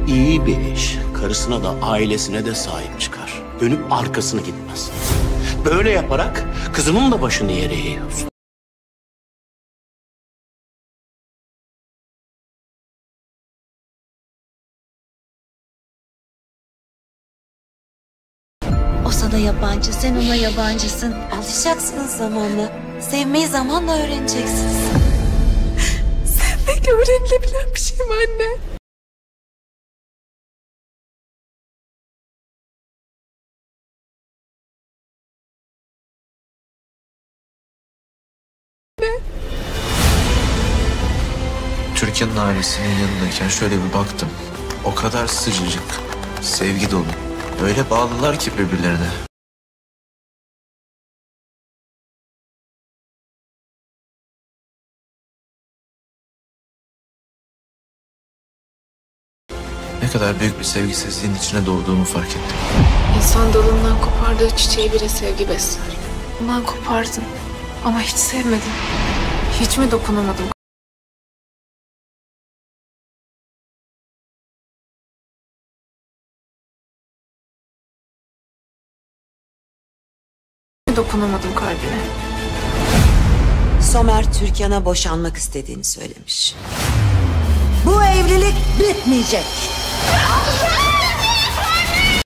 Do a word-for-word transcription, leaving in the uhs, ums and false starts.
İyi bir eş, karısına da ailesine de sahip çıkar. Dönüp arkasını gitmez. Böyle yaparak kızımın da başını yere eğiyorsun. O sana yabancı, sen ona yabancısın. Alışacaksınız zamanla. Sevmeyi zamanla öğreneceksiniz. Sevmek öğrenilebilen bir şey mi anne? Türkan'ın ailesinin yanındayken şöyle bir baktım. O kadar sıcacık, sevgi dolu. Öyle bağlılar ki birbirlerine. Ne kadar büyük bir sevgisizliğin içine doğduğumu fark ettim. İnsan dalından kopardığı çiçeği bile sevgi besler. Ondan kopardım ama hiç sevmedim. Hiç mi dokunamadım? Dokunamadım kalbine. Somer Türkan'a boşanmak istediğini söylemiş. Bu evlilik bitmeyecek.